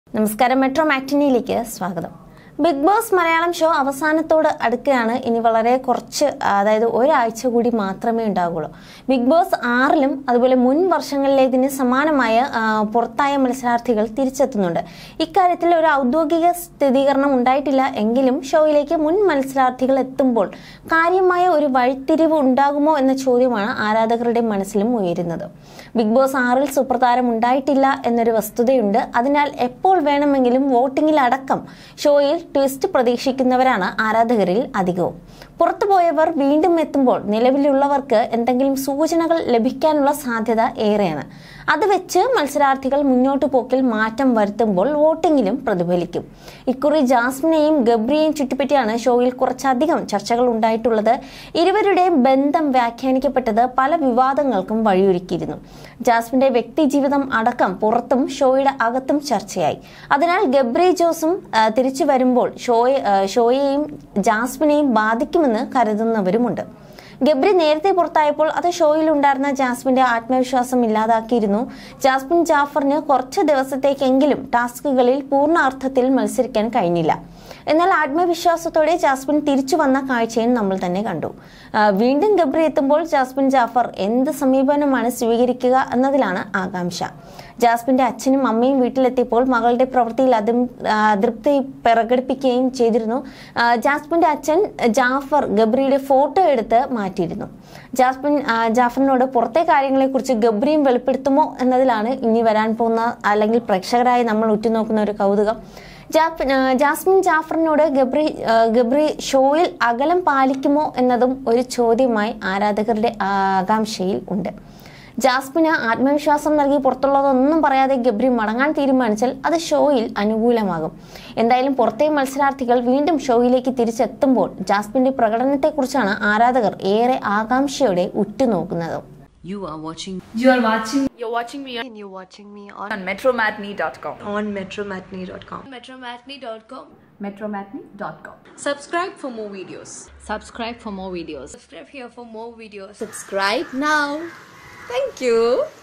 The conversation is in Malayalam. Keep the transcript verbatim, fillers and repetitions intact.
നമസ്കാരം മെട്രോ മാറ്റിനിയിലേക്ക് സ്വാഗതം. ബിഗ് ബോസ് മലയാളം ഷോ അവസാനത്തോട് അടുക്കുകയാണ്. ഇനി വളരെ കുറച്ച് അതായത് ഒരാഴ്ച കൂടി മാത്രമേ ഉണ്ടാകുള്ളൂ. ബിഗ് ബോസ് ആറിലും അതുപോലെ മുൻ വർഷങ്ങളിലേതിന് സമാനമായ പുറത്തായ മത്സരാർത്ഥികൾ തിരിച്ചെത്തുന്നുണ്ട്. ഇക്കാര്യത്തിൽ ഒരു ഔദ്യോഗിക സ്ഥിരീകരണം ഉണ്ടായിട്ടില്ല എങ്കിലും ഷോയിലേക്ക് മുൻ മത്സരാർത്ഥികൾ എത്തുമ്പോൾ കാര്യമായ ഒരു വഴിത്തിരിവ് ഉണ്ടാകുമോ എന്ന ചോദ്യമാണ് ആരാധകരുടെ മനസ്സിലും ഉയരുന്നത്. ബിഗ് ബോസ് ആറിൽ സുപ്രധാനം ഉണ്ടായിട്ടില്ല എന്നൊരു വസ്തുതയുണ്ട്. അതിനാൽ എപ്പോൾ വേണമെങ്കിലും വോട്ടിംഗിൽ അടക്കം ഷോയിൽ ട്വിസ്റ്റ് പ്രതീക്ഷിക്കുന്നവരാണ് ആരാധകരിൽ അധികവും. പുറത്തുപോയവർ വീണ്ടും എത്തുമ്പോൾ നിലവിലുള്ളവർക്ക് എന്തെങ്കിലും സൂചനകൾ ലഭിക്കാനുള്ള സാധ്യത ഏറെയാണ്. അത് വെച്ച് മത്സരാർത്ഥികൾ മുന്നോട്ടു പോക്കിൽ മാറ്റം വരുത്തുമ്പോൾ വോട്ടിംഗിലും പ്രതിഫലിക്കും. ഇക്കുറി ജാസ്മിനെയും ഗബ്രിയെയും ചുറ്റിപ്പറ്റിയാണ് ഷോയിൽ കുറച്ചധികം ചർച്ചകൾ ഉണ്ടായിട്ടുള്ളത്. ഇരുവരുടെയും ബന്ധം വ്യാഖ്യാനിക്കപ്പെട്ടത് പല വിവാദങ്ങൾക്കും വഴിയൊരുക്കിയിരുന്നു. ജാസ്മിന്റെ വ്യക്തി ജീവിതം അടക്കം പുറത്തും ഷോയുടെ അകത്തും ചർച്ചയായി. അതിനാൽ ഗബ്രി ജോസും തിരിച്ചു വരുമ്പോൾ ഷോയെ ഷോയെയും ജാസ്മിനെയും ബാധിക്കുമെന്ന് കരുതുന്നവരുമുണ്ട്. ഗബ്രി നേരത്തെ പുറത്തായപ്പോൾ അത് ഷോയിൽ ഉണ്ടായിരുന്ന ജാസ്മിന്റെ ആത്മവിശ്വാസം ഇല്ലാതാക്കിയിരുന്നു. ജാസ്മിൻ ജാഫറിന് കുറച്ച് ദിവസത്തേക്കെങ്കിലും ടാസ്കുകളിൽ പൂർണ്ണ അർത്ഥത്തിൽ മത്സരിക്കാൻ കഴിഞ്ഞില്ല. എന്നാൽ ആത്മവിശ്വാസത്തോടെ ജാസ്മിൻ തിരിച്ചു വന്ന കാഴ്ചയും നമ്മൾ തന്നെ കണ്ടു. വീണ്ടും ഗബ്രി എത്തുമ്പോൾ ജാസ്മിൻ ജാഫർ എന്ത് സമീപനമാണ് സ്വീകരിക്കുക എന്നതിലാണ് ആകാംക്ഷ. ജാസ്മിന്റെ അച്ഛനും അമ്മയും വീട്ടിലെത്തിയപ്പോൾ മകളുടെ പ്രവൃത്തിയിൽ അതൃപ്തി പ്രകടിപ്പിക്കുകയും ചെയ്തിരുന്നു. ജാസ്മിന്റെ അച്ഛൻ ജാഫർ ഗബ്രിയുടെ ഫോട്ടോ എടുത്ത് മാറ്റിയിരുന്നു. ജാസ്മിൻ ജാഫറിനോട് പുറത്തെ കാര്യങ്ങളെക്കുറിച്ച് ഗബ്രിയും വെളിപ്പെടുത്തുമോ എന്നതിലാണ് ഇനി വരാൻ പോകുന്ന അല്ലെങ്കിൽ പ്രേക്ഷകരായി നമ്മൾ ഉറ്റുനോക്കുന്ന ഒരു കൗതുകം. ജാസ്മിൻ ജാഫറിനോട് ഗബ്രി ഗബ്രി ഷോയിൽ അകലം പാലിക്കുമോ എന്നതും ഒരു ചോദ്യമായി ആരാധകരുടെ ആകാംക്ഷയിൽ ഉണ്ട്. ജാസ്മിന് ആത്മവിശ്വാസം നൽകി പുറത്തുള്ളതൊന്നും പറയാതെ ഗബ്രി മടങ്ങാൻ തീരുമാനിച്ചാൽ അത് ഷോയിൽ അനുകൂലമാകും. എന്തായാലും പുറത്തെ മത്സരാർത്ഥികൾ വീണ്ടും ഷോയിലേക്ക് തിരിച്ചെത്തുമ്പോൾ ജാസ്മിന്റെ പ്രകടനത്തെക്കുറിച്ചാണ് ആരാധകർ ഏറെ ആകാംക്ഷയോടെ ഉറ്റുനോക്കുന്നത്. You are watching. You are watching. You're watching me. And you're watching me on, on metro matinee dot com. on metro matinee dot com. metro matinee dot com. metro matinee dot com. Subscribe for more videos. Subscribe for more videos. Subscribe here for more videos. Subscribe now. Thank you.